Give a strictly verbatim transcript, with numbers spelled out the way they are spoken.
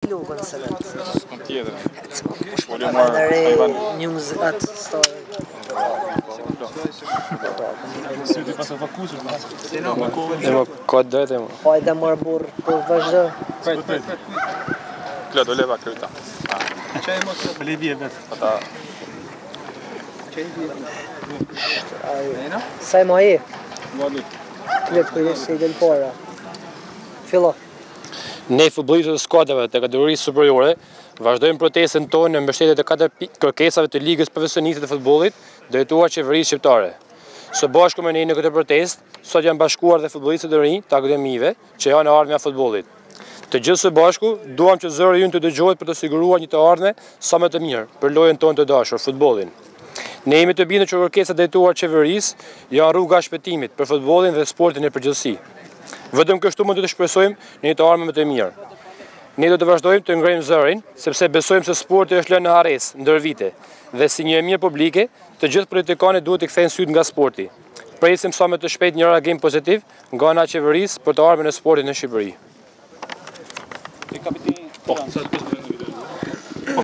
lukën se vetë. S'kam tjetër. Fajnere news atë story. Syti pas evakuesit. E më ka drejtë më. Hajde marr burr, po vazhdo. Prit, prit. Klo, do leva kryta. Çaj mos të levie vet. Ata. Çaj vjen. Ai. Sa më ai? Vali. Klet ku se del para. Fillo. Ne futbollistët e skuadrave të kategorisë superiore vazhdojmë protestën tonë në mbështetje të katër kërkesave të Ligës Profesioniste të Futbollit, drejtuar qeverisë shqiptare. Së bashku me ne në këtë protestë, sot janë bashkuar dhe futbollistët e rinj të akademive që janë ardhmja e futbollit. Të gjithë së bashku duam që zëri ynë të dëgjohet për të siguruar një të ardhme sa më të mirë për lojën tonë të dashur, futbollin. Ne jemi të bindur që kërkesat drejtuar qeverisë janë rruga e shpëtimit për futbollin dhe sportin në përgjithësi. Vetëm kështu mund të të shpresojmë në një të ardhme më të mirë. Ne do të vazhdojmë të ngrejmë zërin, sepse besojmë se sporti është lënë në hares ndër vite dhe si një e mirë publike, të gjithë politikanët duhet të kthejnë syt nga sporti. Presim sa më të shpejt një reagim pozitiv nga ana e qeverisë për të ardhmen e sportit në Shqipëri. Po,